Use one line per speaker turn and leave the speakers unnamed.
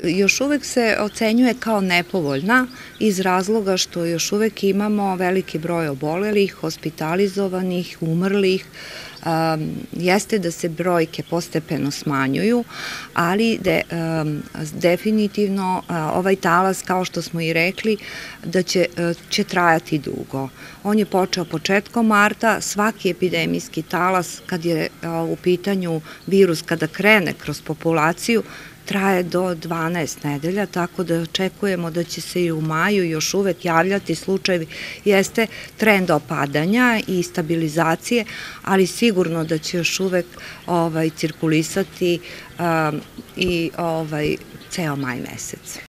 još uvek se ocenjuje kao nepovoljna iz razloga što još uvek imamo veliki broj obolelih, hospitalizovanih, umrlih. Jeste da se brojke postepeno smanjuju, ali definitivno ovaj talas, kao što smo i rekli, da će trajati dugo. On je počeo početkom marta, svaki epidemijski talas, kad je u pitanju virus, kada krene kroz populaciju, traje do 12 nedelja, tako da očekujemo da će se i u maju još uvek javljati slučajevi. Jeste trend opadanja i stabilizacije, ali sigurno da će još uvek cirkulisati i ceo maj mesec.